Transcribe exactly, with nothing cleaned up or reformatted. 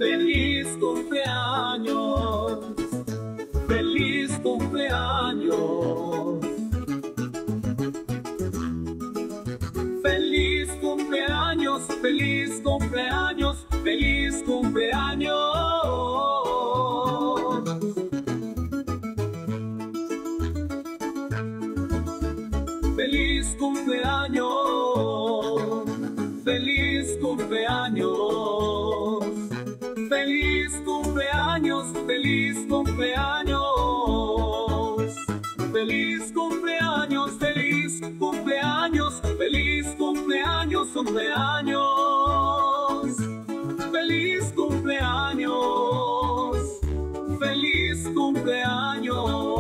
Feliz cumpleaños, feliz cumpleaños, feliz cumpleaños, feliz cumpleaños, feliz cumpleaños. Feliz cumpleaños, feliz cumpleaños, feliz cumpleaños, feliz cumpleaños, feliz cumpleaños, feliz cumpleaños, feliz cumpleaños, cumpleaños, feliz cumpleaños, feliz cumpleaños.